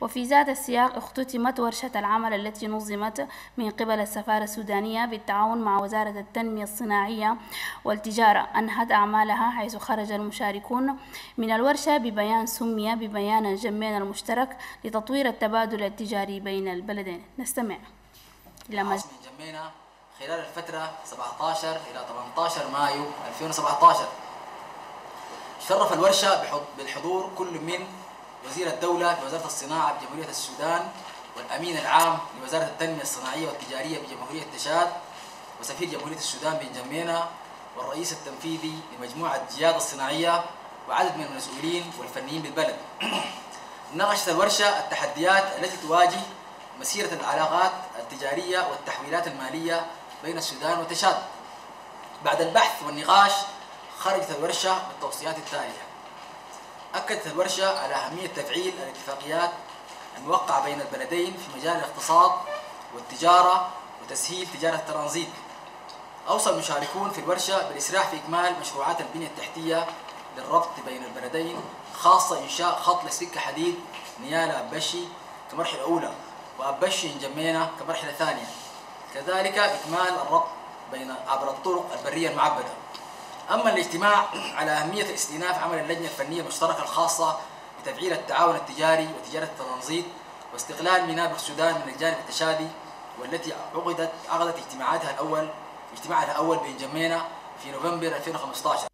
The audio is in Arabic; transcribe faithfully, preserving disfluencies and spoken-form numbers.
وفي ذات السياق اختتمت ورشة العمل التي نظمت من قبل السفارة السودانية بالتعاون مع وزارة التنمية الصناعية والتجارة، أنهت أعمالها حيث خرج المشاركون من الورشة ببيان سمي ببيان جمينا المشترك لتطوير التبادل التجاري بين البلدين. نستمع إلى ما من جمينا خلال الفترة سبعة عشر إلى ثمانية عشر مايو ألفين وسبعة عشر. شرف الورشة بالحضور كل من وزير الدولة بوزارة الصناعة بجمهورية السودان، والأمين العام لوزارة التنمية الصناعية والتجارية بجمهورية تشاد، وسفير جمهورية السودان بن جمينا، والرئيس التنفيذي لمجموعة جياد الصناعية، وعدد من المسؤولين والفنيين بالبلد. ناقشت الورشة التحديات التي تواجه مسيرة العلاقات التجارية والتحويلات المالية بين السودان وتشاد. بعد البحث والنقاش خرجت الورشة بالتوصيات التالية. أكدت الورشة على أهمية تفعيل الاتفاقيات الموقعة بين البلدين في مجال الاقتصاد والتجارة وتسهيل تجارة الترانزيت. أوصى المشاركون في الورشة بالإسراع في إكمال مشروعات البنية التحتية للربط بين البلدين، خاصة إنشاء خط لسكة حديد نيالا أبشي كمرحلة أولى، وأبشي جمينا كمرحلة ثانية. كذلك إكمال الربط بين عبر الطرق البرية المعبدة. أما الاجتماع على أهمية استئناف عمل اللجنة الفنية المشتركة الخاصة بتفعيل التعاون التجاري وتجارة الترانزيت واستقلال منابر السودان من الجانب التشادي، والتي عقدت عقدت اجتماعاتها الأول اجتماعها الأول بين جمينا في نوفمبر ألفين وخمسة عشر.